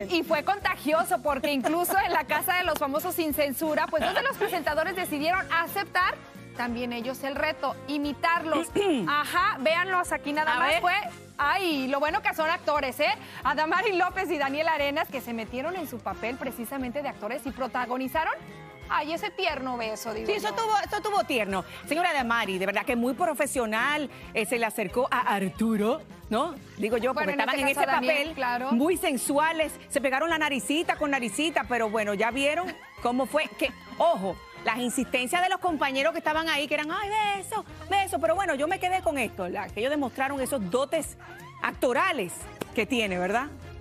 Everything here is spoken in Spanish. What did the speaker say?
Y fue contagioso porque incluso en la Casa de los Famosos sin Censura, pues dos de los presentadores decidieron aceptar también ellos el reto, imitarlos. Ajá, véanlos aquí nada más. Fue, ay, lo bueno que son actores, ¿eh? Adamari López y Daniel Arenas, que se metieron en su papel precisamente de actores y protagonizaron. Ay, ese tierno beso, digo. Sí, eso tuvo tierno. Señora Adamari, de verdad que muy profesional, se le acercó a Arturo, ¿no? Digo yo, porque estaban en ese papel, claro, muy sensuales, se pegaron la naricita con naricita, pero bueno, ya vieron cómo fue, que, ojo, las insistencias de los compañeros que estaban ahí, que eran, ay, beso, beso, pero bueno, yo me quedé con esto, que ellos demostraron esos dotes actorales que tiene, ¿verdad?